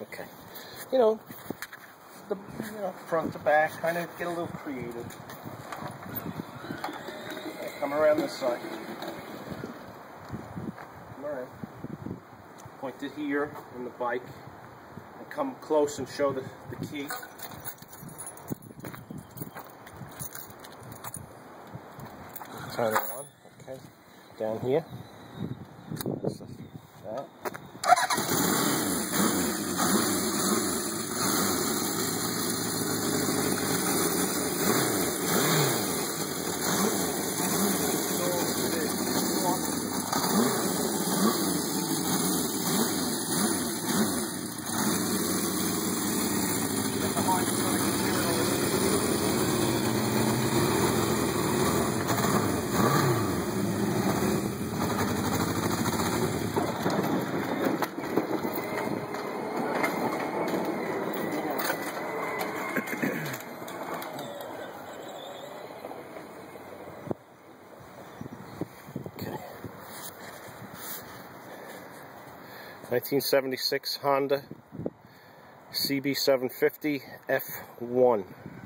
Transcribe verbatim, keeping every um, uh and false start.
Okay. You know, the you know front to back, kind of get a little creative. Okay, come around this side. Come around. Point it here on the bike, and come close and show the the key. Turn it on. Okay. Down here. That. nineteen seventy-six Honda C B seven fifty F one.